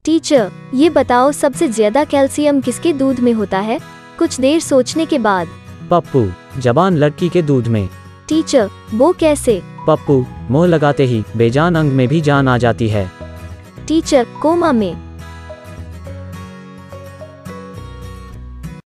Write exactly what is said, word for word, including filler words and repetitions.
Teacher, ये बताओ सबसे ज्यादा कैल्शियम किसके दूध में होता है? कुछ देर सोचने के बाद। पप्पू, जबान लड़की के दूध में। टीचर, वो कैसे? पप्पू, मोह लगाते ही बेजान अंग में भी जान आ जाती है। टीचर, कोमा में।